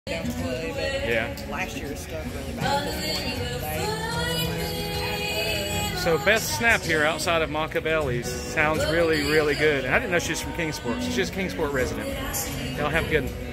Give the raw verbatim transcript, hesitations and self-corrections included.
Down to play, but Yeah. last year's stuff really bad at this point. So Beth Snapp here outside of Machiavellis sounds really, really good. And I didn't know she was from Kingsport. She's just a Kingsport resident. Y'all have a good one.